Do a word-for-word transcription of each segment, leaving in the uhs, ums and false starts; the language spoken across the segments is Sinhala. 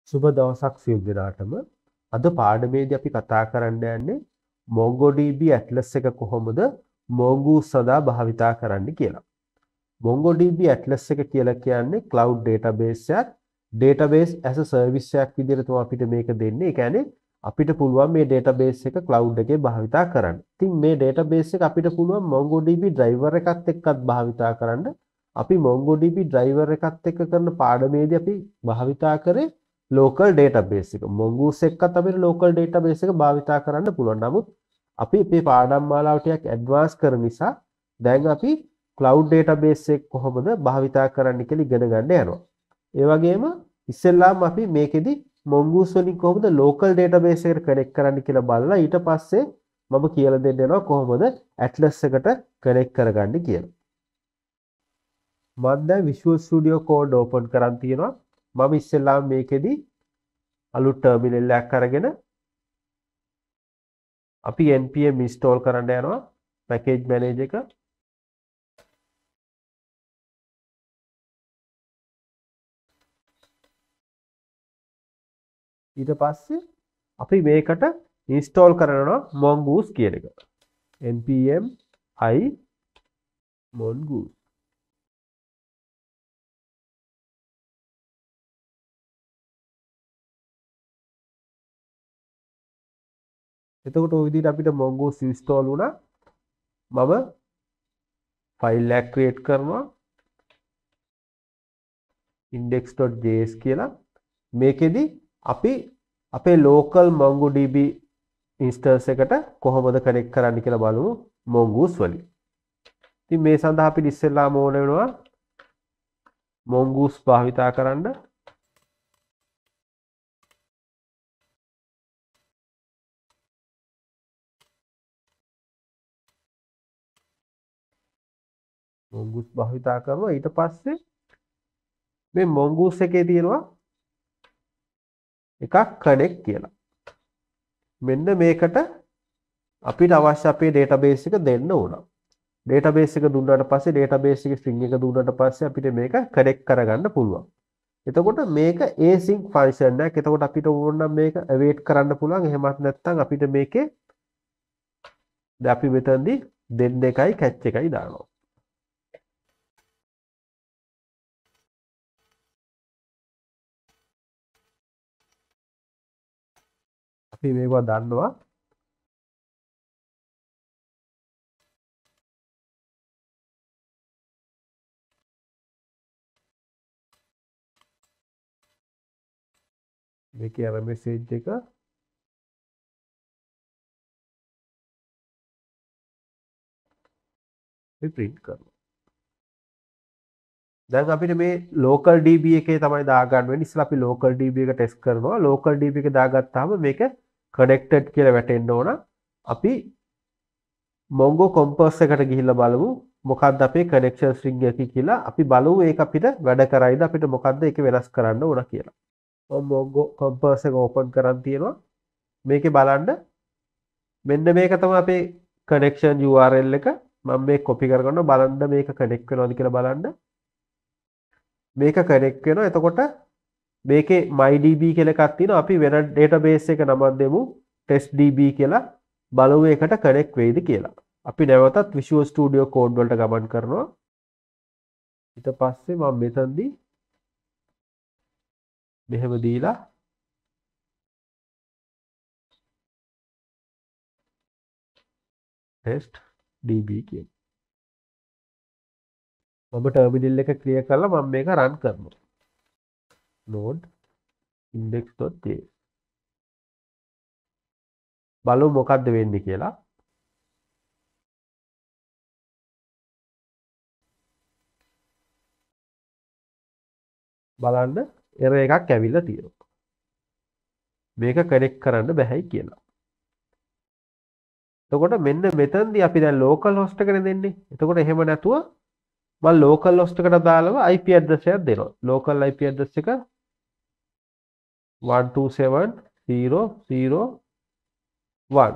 සුබ දවසක් සියලු දෙනාටම. අද පාඩමේදී අපි කතා කරන්න යන්නේ MongoDB Atlas එක කොහොමද Mongoose සඳහා භාවිතා කරන්න කියලා. MongoDB Atlas එක කියලා කියන්නේ cloud database එකක්. database as a service එකක් විදිහට තමයි අපිට මේක දෙන්නේ. ඒ කියන්නේ අපිට පුළුවන් මේ database එක cloud එකේ භාවිතා කරන්න. ඉතින් මේ database එක අපිට පුළුවන් MongoDB driver එකත් එක්කත් භාවිතා කරන්න. අපි MongoDB driver එකත් එක්ක කරන පාඩමේදී අපි භාවිතා කරේ local database එක. Mongoose එක්කත් අපිට local database එක භාවිතා කරන්න පුළුවන්. නමුත් අපි මේ පාඩම් මාලාව ටිකක් advance කරන නිසා දැන් අපි cloud database එක කොහොමද භාවිතා කරන්න කියලා ඉගෙන ගන්න යනවා. ඒ වගේම ඉස්සෙල්ලාම අපි මේකෙදි Mongoose වලින් කොහොමද local database එකට connect කරන්න කියලා බලලා ඊට පස්සේ මම කියලා දෙන්න යනවා කොහොමද Atlas එකට connect කරගන්න කියලා. මම දැන් Visual Studio Code open කරන් තියෙනවා. මම ඉස්සෙල්ලාම මේකෙදි අලුත් ටර්මිනල් එකක් අරගෙන අපි npm install කරන්න යනවා package manager එක. ඊට පස්සේ අපි මේකට install කරනවා Mongoose කියන එක. npm i mongoose. එතකොට ওই විදිහට අපිට Mongoose install වුණා. මම ෆයිල් එකක් create කරනවා index.js කියලා. මේකෙදි අපි අපේ local MongoDB instance එකට කොහොමද connect කරන්න කියලා බලමු Mongoose වලින්. ඉතින් මේ සඳහා අපිට ඉස්සෙල්ලාම ඕන වෙනවා Mongoose භාවිතා කරන්න. Mongoose භාවිතා කරනවා. ඊට පස්සේ මේ Mongoose එකේ තියෙනවා එකක් connect කියලා. මෙන්න මේකට අපිට අවශ්‍ය අපේ database එක දෙන්න ඕන. database එක දුන්නාට පස්සේ database එකේ string එක දුන්නාට පස්සේ අපිට මේක connect කරගන්න පුළුවන්. එතකොට මේක async function එකක්. එතකොට අපිට ඕන නම් මේක await කරන්න පුළුවන්. එහෙමත් නැත්නම් අපිට මේකේ දැන් අපි මෙතනදී දෙන්න එකයි catch එකයි දානවා. අපි මේවා දන්නවා. මේකේ අර message එක අපි print කරනවා. දැන් අපිට මේ local db එකේ තමයි දාගන්න වෙන්නේ. ඉස්සෙල්ලා අපි local db එක test කරනවා. local db එක දාගත්තාම මේක connected කියලා වැටෙන්න ඕන. අපි Mongo compass එකට ගිහිල්ලා බලමු මොකක්ද අපේ connection string එක කියලා. අපි බලමු ඒක අපිට වැඩ කරයිද අපිට මොකක්ද ඒක වෙනස් කරන්න ඕන කියලා. මම Mongo compass එක open කරන් තියෙනවා. මේකේ බලන්න මෙන්න මේක තමයි අපේ connection U R L එක. මම මේක copy කරගන්නවා. බලන්න මේක connect වෙනවද කියලා බලන්න. මේක connect වෙනවා. එතකොට මේකේ mydb කියලා එකක් තියෙනවා. අපි වෙන database එක නමක් දෙමු testdb කියලා. බලමු ඒකට connect වෙයිද කියලා. අපි නැවතත් Visual Studio Code වලට ගමන් කරනවා. ඊට පස්සේ මම මෙතනදී මෙහෙම දීලා testdb කියනවා. මම ටර්මිනල් එක ක්ලියර් කරලා මම මේක රන් කරනවා. node index.js බලමු මොකද්ද වෙන්නේ කියලා. බලන්න error එකක් ඇවිල්ලා තියෙනවා. මේක connect කරන්න බැහැයි කියලා. එතකොට මෙන්න මෙතනදී අපි දැන් local host එකනේ දෙන්නේ. එතකොට එහෙම නැතුව මම local host එකට දාලම I P address එකක් දෙනවා. local I P address එක one two seven zero zero one.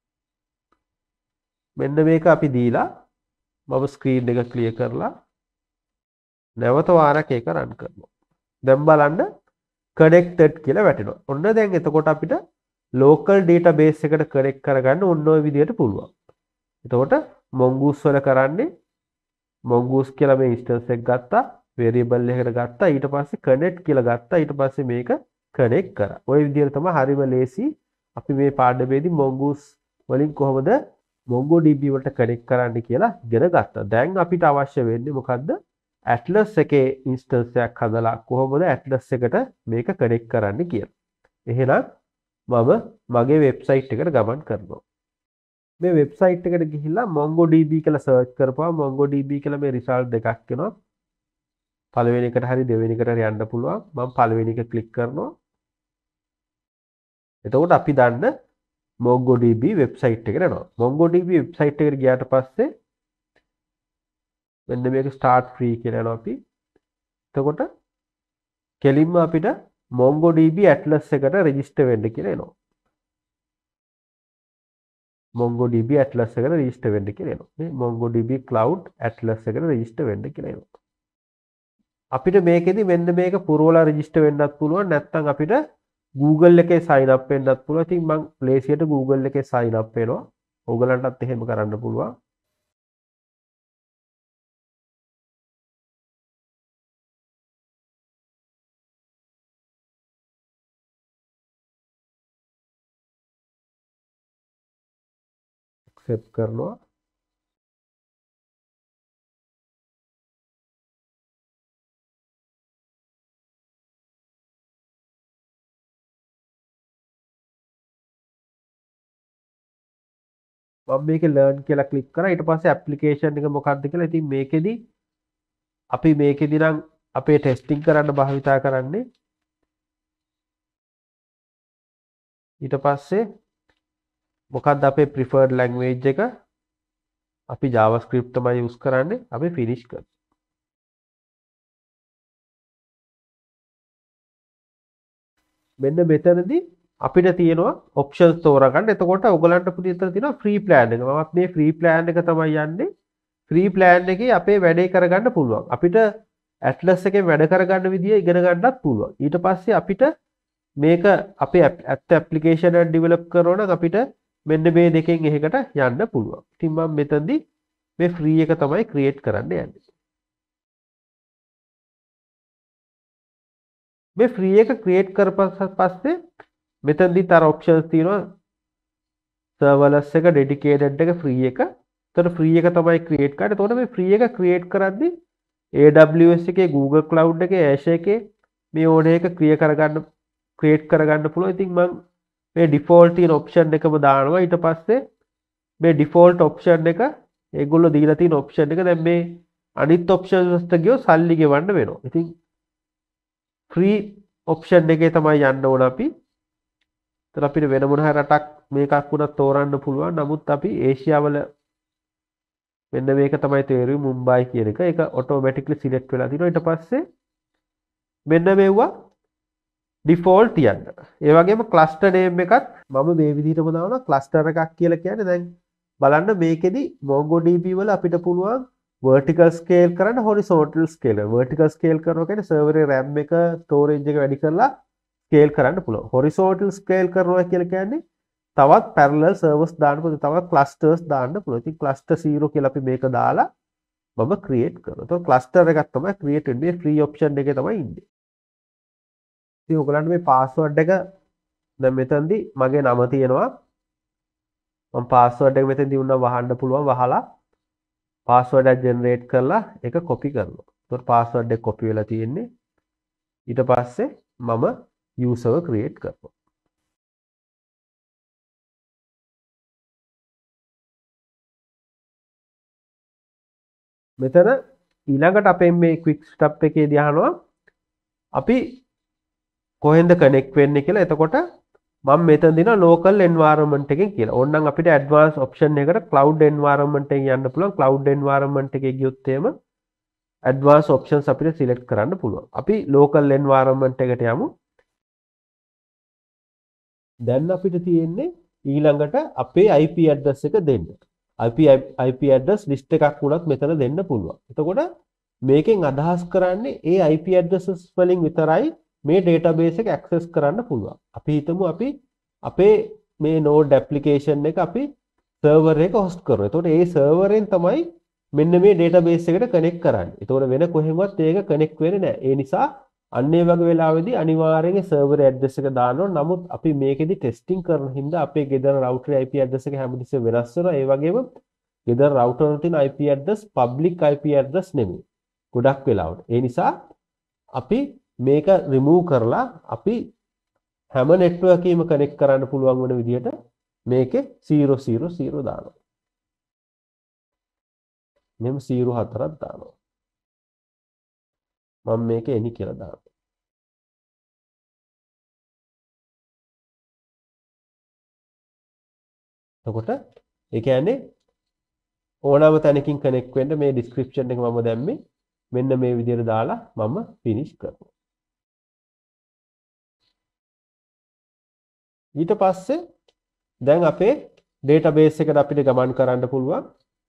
මෙන්න මේක අපි දීලා මම ස්ක්‍රීන් එක ක්ලියර් කරලා නැවත වාරයක් ඒක රන් කරනවා. දැන් බලන්න connected කියලා වැටෙනවා. ඔන්න දැන් එතකොට අපිට local database එකට connect කරගන්න ඔන්න ඔය විදිහට පුළුවන්. එතකොට mongoose වල කරන්නේ mongoose කියලා මේ instance එක ගත්තා, variable එකකට ගත්තා, ඊට පස්සේ connect කියලා ගත්තා, ඊට පස්සේ මේක connect කරා. ওই විදිහට තමයි හරිම ලේසි අපි මේ පාඩමේදී mongoose වලින් කොහොමද MongoDB වලට connect කරන්න කියලා ඉගෙන ගත්තා. දැන් අපිට අවශ්‍ය වෙන්නේ මොකද්ද? Atlas එකේ instance එකක් හදලා කොහොමද Atlas එකට මේක connect කරන්න කියලා. එහෙනම් මම මගේ වෙබ්සයිට් එකට ගමන් කරනවා. මේ වෙබ්සයිට් එකට ගිහිල්ලා MongoDB කියලා search කරපුවා MongoDB කියලා මේ result දෙකක් එනවා. පළවෙනි එකට හරි දෙවෙනි එකට හරි යන්න පුළුවන්. මම පළවෙනි එක ක්ලික් කරනවා. එතකොට අපි දන්න MongoDB වෙබ්සයිට් එකට යනවා. MongoDB වෙබ්සයිට් එකට ගියාට පස්සේ මෙන්න මේක start free කියලා යනවා අපි. එතකොට කෙලින්ම අපිට MongoDB Atlas එකට register වෙන්න කියලා එනවා. MongoDB Atlas එකට register වෙන්න කියලා එනවා. මේ MongoDB Cloud Atlas එකට register වෙන්න කියලා එනවා. අපිට මේකෙදි මෙන්න මේක පුරවලා register වෙන්නත් පුළුවන්. නැත්නම් අපිට Google එකේ sign up වෙන්නත් පුළුවන්. ඉතින් මම ලේසියට Google එකේ sign up වෙනවා. ඕගලන්ටත් එහෙම කරන්න පුළුවන්. accept කරනවා. මම මේකේ learn කියලා ක්ලික් කරා. ඊට පස්සේ application එක මොකක්ද කියලා. ඉතින් මේකෙදි අපි මේකෙදි නම් අපේ testing කරන්න භාවිතා කරන්නේ. ඊට පස්සේ මොකක්ද අපේ preferred language එක? අපි JavaScript තමයි use කරන්නේ. අපි finish කරමු. මෙන්න මෙතනදී අපිට තියෙනවා options තෝරගන්න. එතකොට ඔයගලන්ට පුදියතර තියෙනවා free plan එක. මමත් මේ free plan එක තමයි යන්නේ. free plan එකේ අපේ වැඩේ කරගන්න පුළුවන්. අපිට Atlas එකේ වැඩ කරගන්න විදිය ඉගෙන ගන්නත් පුළුවන්. ඊට පස්සේ අපිට මේක අපේ ඇත්ත application එක develop කරනවා නම් අපිට මෙන්න මේ දෙකෙන් එකකට යන්න පුළුවන්. ඉතින් මම මෙතනදී මේ free එක තමයි create කරන්න යන්නේ. මේ free එක create කරපස්ස පස්සේ මෙතනදී තර options තියෙනවා. serverless එක, dedicated එක, free එක. එතකොට free එක තමයි create කරන්නේ. එතකොට මේ free එක create කරද්දී A W S එකේ, Google Cloud එකේ, Azure එකේ මේ ඕන එක create කරගන්න create කරගන්න පුළුවන්. ඉතින් මම මේ default තියෙන option එකම දානවා. ඊට පස්සේ මේ default option එක ඒගොල්ලෝ දීලා තියෙන option එක දැන් මේ අනිත් options වලට ගියොත් සල්ලි ගෙවන්න වෙනවා. ඉතින් free option එකේ තමයි යන්න ඕන අපි. ඒතර අපිට වෙන මොන හරි රටක් මේකක් වුණත් තෝරන්න පුළුවන්. නමුත් අපි ඒෂියාවල මෙන්න මේක තමයි තේරුවේ මුම්බයි කියන එක. ඒක automatically select වෙලා තිනවා. ඊට පස්සේ මෙන්න මෙවුවා default තියන්න. ඒ වගේම cluster name එකත් මම මේ විදිහටම දානවා. cluster එකක් කියලා කියන්නේ දැන් බලන්න මේකෙදි MongoDB වල අපිට පුළුවන් vertical scale කරන්න, horizontal scale කරන්න. vertical scale කරනවා කියන්නේ server එකේ RAM එක, storage එක වැඩි කරලා scale කරන්න පුළුවන්. horizontal scale කරනවා කියලා කියන්නේ තවත් parallel servers දාන්න පුළුවන්, තවත් clusters දාන්න පුළුවන්. ඉතින් cluster zero කියලා අපි මේක දාලා මම create කරනවා. එතකොට cluster එකක් තමයි create වෙන්නේ. මේ free option එකේ තමයි ඉන්නේ. ඉතින් ඔයගලන්ට මේ password එක දැන් මෙතනදී මගේ නම තියෙනවා. මම password එක මෙතනදී උන්නා වහන්න පුළුවන්. වහලා password එක generate කරලා ඒක copy කරනවා. එතකොට password එක copy වෙලා තියෙන්නේ. ඊට පස්සේ මම user create කරනවා. මෙතන ඊළඟට අපේ මේ quick step එකේදී අහනවා අපි කොහෙන්ද connect වෙන්නේ කියලා. එතකොට මම මෙතන දිනවා local environment එකෙන් කියලා. ඕනනම් අපිට advanced option එකකට cloud environment එකෙන් යන්න පුළුවන්. cloud environment එකේ ගියොත් එහෙම advanced options අපිට select කරන්න පුළුවන්. අපි local environment එකට යමු. දැන් අපිට තියෙන්නේ ඊළඟට අපේ I P address එක දෙන්න. I P I P address list එකක් වුණත් මෙතන දෙන්න පුළුවන්. එතකොට මේකෙන් අදහස් කරන්නේ ඒ I P addresses වලින් විතරයි මේ database එක access කරන්න පුළුවන්. අපි හිතමු අපි අපේ මේ node application එක අපි server එක host කරනවා. එතකොට ඒ server එකෙන් තමයි මෙන්න මේ database එකට connect කරන්නේ. එතකොට වෙන කොහෙන්වත් ඒක connect වෙන්නේ නැහැ. ඒ නිසා අන්න ඒ වගේ වෙලාවෙදී අනිවාර්යෙන් server address එක දාන්න ඕන. නමුත් අපි මේකෙදි testing කරන හින්දා අපේ ගෙදර router I P address එක හැමතිස්සෙම වෙනස් වෙනවා. ඒ වගේම ගෙදර router වල තියෙන I P address public I P address නෙමෙයි. ගොඩක් වෙලාවට. ඒ නිසා අපි මේක remove කරලා අපි හැම network එකෙම connect කරන්න පුළුවන් වෙන විදිහට මේකේ zero zero zero දානවා. මෙහෙම zero හතරක් දානවා. මම මේක any කියලා දානවා. එතකොට ඒ කියන්නේ ඕනම තැනකින් connect වෙන්න මේ description එක මම දැම්මේ මෙන්න මේ විදිහට දාලා මම finish කරනවා. ඊට පස්සේ දැන් අපේ database එකට අපිට ගමන් කරන්න පුළුවන්.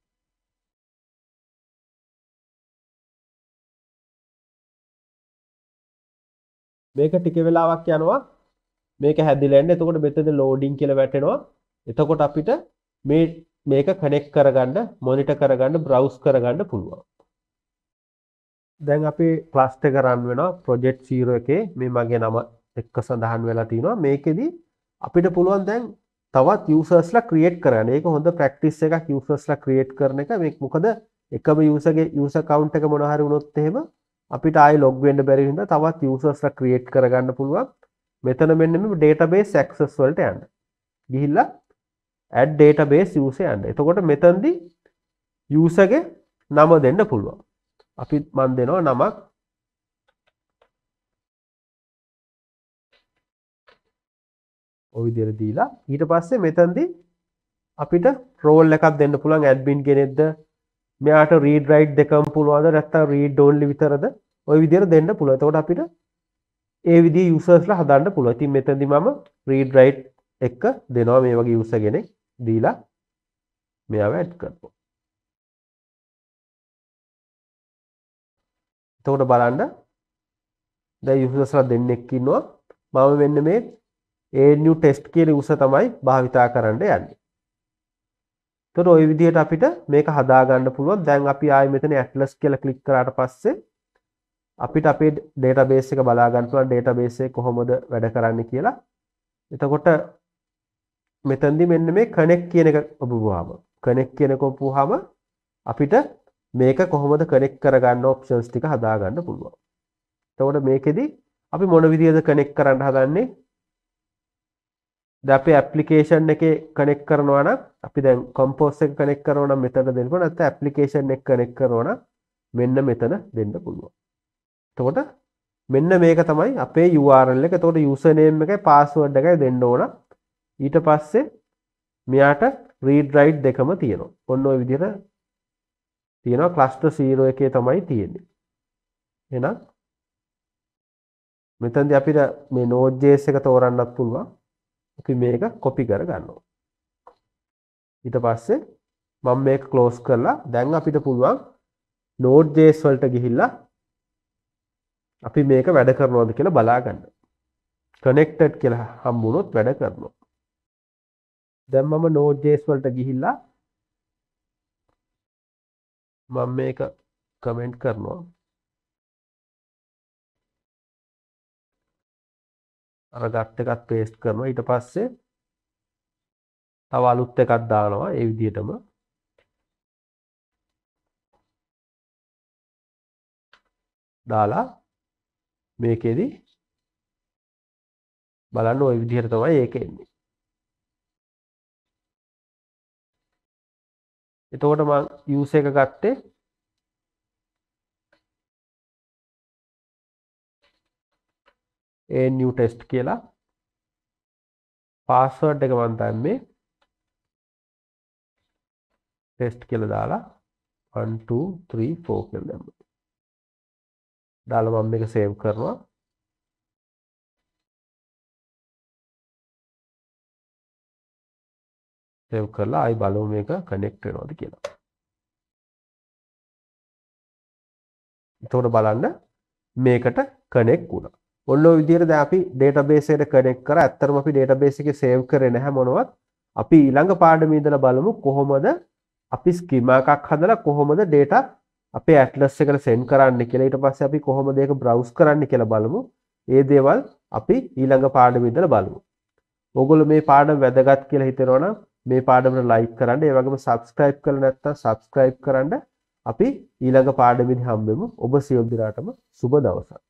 මේක ටික වෙලාවක් යනවා. මේක හැදිලා යන්න. එතකොට මෙතන loading කියලා වැටෙනවා. එතකොට අපිට මේ මේක connect කරගන්න, monitor කරගන්න, browse කරගන්න පුළුවන්. දැන් අපි cluster එක run වෙනවා project zero එකේ මේ මගේ නම එක්ක සඳහන් වෙලා තිනවා. මේකෙදි අපිට පුළුවන් දැන් තවත් usersලා create කරන්න. ඒක හොඳ practice එකක් usersලා create කරන එක. මේක මොකද එකම user ගේ user account එක මොනවා හරි වුණොත් එහෙම අපිට ආයි log වෙන්න බැරි හින්දා තවත් usersලා create කරගන්න පුළුවන්. මෙතන මෙන්න මේ database access වලට යන්න. ගිහිල්ලා add database user යන්න. එතකොට මෙතනදී user ගේ නම දෙන්න පුළුවන්. අපි මන් දෙනවා නමක් ඔය විදිහට දීලා ඊට පස්සේ මෙතනදී අපිට role එකක් දෙන්න පුළුවන් admin කෙනෙක්ද මෙයාට read write දෙකම පුළුවන්ද නැත්නම් read only විතරද ඔය විදිහට දෙන්න පුළුවන්. එතකොට අපිට ඒ විදිහේ usersලා හදන්න පුළුවන්. ඉතින් මෙතනදී මම read write එක දෙනවා මේ වගේ user කෙනෙක් දීලා මෙයාව add කරනවා. එතකොට බලන්න දැන් usersලා දෙන්නෙක් ඉන්නවා. මම මෙන්න මේ A N U test කියන user තමයි භාවිතා කරන්න යන්නේ. එතකොට ওই විදිහට අපිට මේක හදා ගන්න පුළුවන්. දැන් අපි ආයේ මෙතන atlas කියලා ක්ලික් කරාට පස්සේ අපිට අපේ database එක බලා ගන්න පුළුවන් database එක කොහොමද වැඩ කරන්නේ කියලා. එතකොට මෙතනදී මෙන්න මේ connect කියන එක ඔබවුවාම connect කියන එක ඔබවුවාම අපිට මේක කොහොමද connect කරගන්න options ටික හදා ගන්න පුළුවන්. එතකොට මේකෙදි අපි මොන විදිහද connect කරන්න හදන්නේ? දැන් අපේ application එකේ connect කරනවා නම් අපි දැන් compose එක connect කරනවා නම් මෙතන දෙන්න පුළුවන්. නැත්නම් application එක connect කරනවා නම් මෙන්න මෙතන දෙන්න පුළුවන්. එතකොට මෙන්න මේක තමයි අපේ U R L එක. එතකොට username එකයි password එකයි දෙන්න ඕන. ඊට පස්සේ මෙයාට read write දෙකම තියෙනවා. ඔන්න ඔය විදිහට තියෙනවා. cluster zero එකේ තමයි තියෙන්නේ. එහෙනම් මෙතනදී අපිට මේ node.js එක තෝරන්නත් පුළුවන්. අපි මේක copy කර ගන්නවා. ඊට පස්සේ මම මේක close කරලා දැන් අපිට පුළුවන් node.js වලට ගිහිල්ලා අපි මේක වැඩ කරනවද කියලා බලා ගන්න. connected කියලා හම්බුනොත් වැඩ කරනවා. දැන් මම node.js වලට ගිහිල්ලා මම මේක කමෙන්ට් කරනවා. අර ගත් එකත් paste කරනවා. ඊට පස්සේ තව අලුත් එකක් දානවා ඒ විදිහටම. දාලා මේකෙදි බලන්න ওই විදිහට තමයි ඒක එන්නේ. එතකොට මම use එක ගත්තේ A N U test කියලා. password එක මම දැම්මේ test කියලා දාලා one two three four කියලා දැම්මා. දාලා මම මේක save කරනවා. save කරලා ආයි බලමු මේක connect වෙනවද කියලා. එතකොට බලන්න මේකට connect වුණා. ඔන්න ඔය විදිහට දැන් අපි database එකට connect කරා. ඇත්තටම අපි database එකේ save කරේ නැහැ මොනවත්. අපි ඊළඟ පාඩමේ ඉඳලා බලමු කොහොමද අපි schema එකක් හදලා කොහොමද data අපේ atlas එකට send කරන්න කියලා. ඊට පස්සේ අපි කොහොමද ඒක browse කරන්න කියලා බලමු. ඒ දේවල් අපි ඊළඟ පාඩමේ ඉඳලා බලමු. ඕගොල්ලෝ මේ පාඩම වැදගත් කියලා හිතනවා නම් මේ පාඩමට like කරන්න. ඒ වගේම subscribe කරලා නැත්නම් subscribe කරන්න. අපි ඊළඟ පාඩමේදී හම්බෙමු. ඔබ සියලු දෙනාටම සුබ දවසක්.